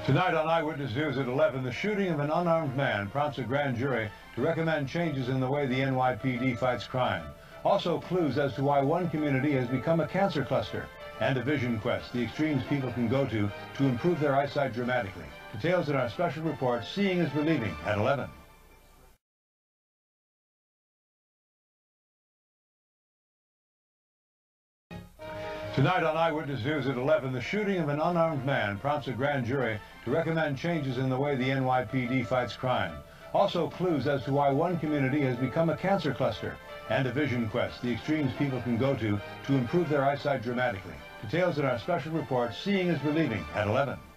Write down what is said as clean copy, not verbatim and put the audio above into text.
Tonight on Eyewitness News at 11, the shooting of an unarmed man prompts a grand jury to recommend changes in the way the NYPD fights crime. Also clues as to why one community has become a cancer cluster, and a vision quest, the extremes people can go to improve their eyesight dramatically. Details in our special report, Seeing is Believing, at 11. Tonight on Eyewitness News at 11, the shooting of an unarmed man prompts a grand jury to recommend changes in the way the NYPD fights crime. Also clues as to why one community has become a cancer cluster, and a vision quest, the extremes people can go to improve their eyesight dramatically. Details in our special report, Seeing is Believing, at 11.